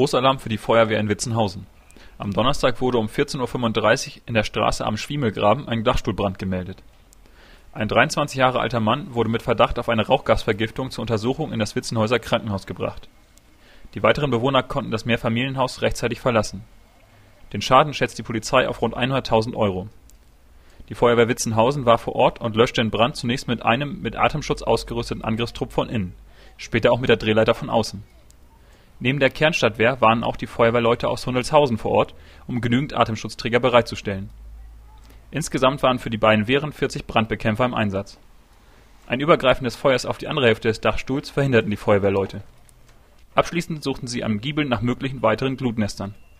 Großalarm für die Feuerwehr in Witzenhausen. Am Donnerstag wurde um 14:35 Uhr in der Straße Am Schwiemelgraben ein Dachstuhlbrand gemeldet. Ein 23 Jahre alter Mann wurde mit Verdacht auf eine Rauchgasvergiftung zur Untersuchung in das Witzenhäuser Krankenhaus gebracht. Die weiteren Bewohner konnten das Mehrfamilienhaus rechtzeitig verlassen. Den Schaden schätzt die Polizei auf rund 100.000 Euro. Die Feuerwehr Witzenhausen war vor Ort und löschte den Brand zunächst mit einem mit Atemschutz ausgerüsteten Angriffstrupp von innen, später auch mit der Drehleiter von außen. Neben der Kernstadtwehr waren auch die Feuerwehrleute aus Hundelshausen vor Ort, um genügend Atemschutzträger bereitzustellen. Insgesamt waren für die beiden Wehren 40 Brandbekämpfer im Einsatz. Ein Übergreifen des Feuers auf die andere Hälfte des Dachstuhls verhinderten die Feuerwehrleute. Abschließend suchten sie am Giebel nach möglichen weiteren Glutnestern